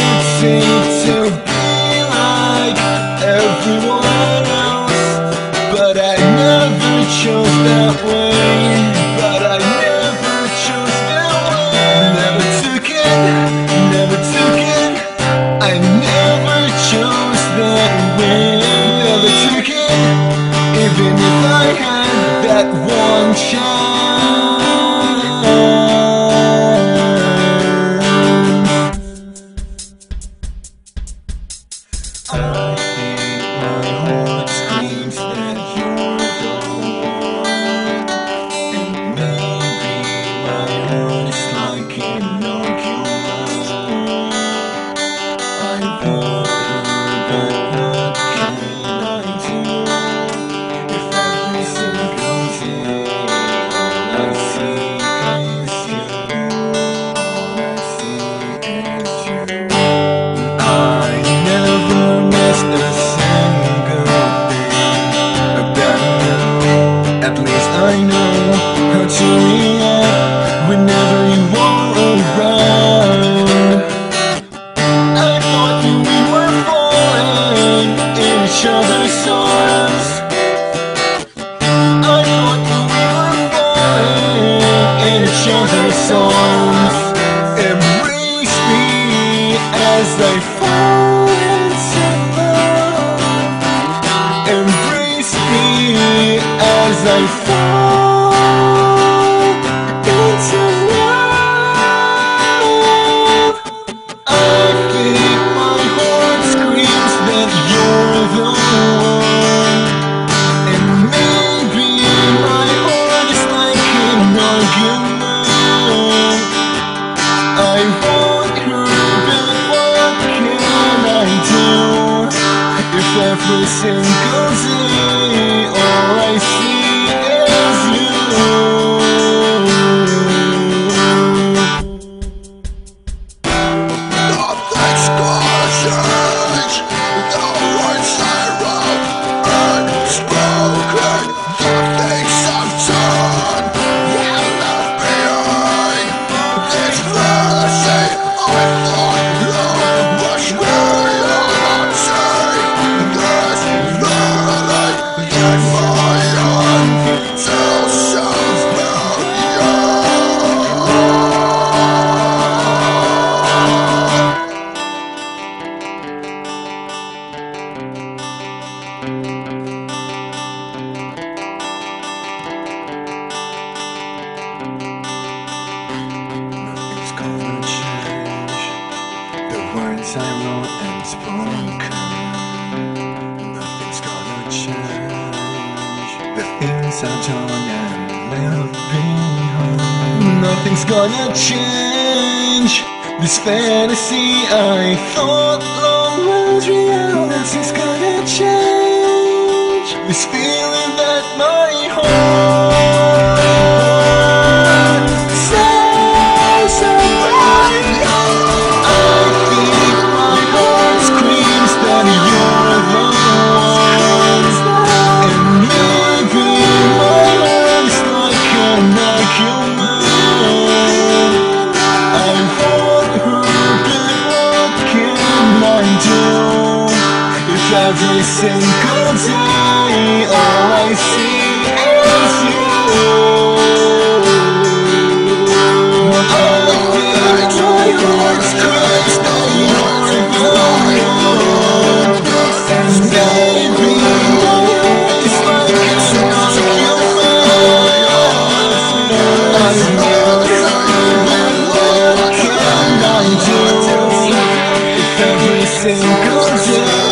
to be like everyone else, but I never chose that way. But I never chose that way. Never took it. I never chose that way. Never took it, even if I had that one chance. I think my heart screams that you're the one, and maybe my heart is like an argument. I want her, but what can I do? If everything goes in, all I see is you. All I see is you. I never missed a single thing about you. At least I know how to react whenever you are around. I thought we were falling in each other's arms. I thought we were falling in each other's arms. Embrace me as I fall into love. Embrace me as I fall into love. I think my heart screams that you're the one, and maybe my heart is like an argument. I want her, but what can I do? If everything goes in, all I see is you. Nothing's gonna change. The words I wrote unspoken. The things I've done and left behind. This fantasy I thought love was reality. This feeling in my heart tells something about you. Nothing's gonna change. The words I wrote and spoken. Nothing's gonna change. The things I've done and left behind. Nothing's gonna change. This fantasy I thought long was real. Nothing's gonna change. This feeling that my heart says about you. I think my heart screams that you're the one, and maybe my heart is like an argument. I want her, but what can I do? If every single day all I see is you. I think my heart screams that you're the one, and maybe my heart is like an argument. I want her, but what can I do? If every single day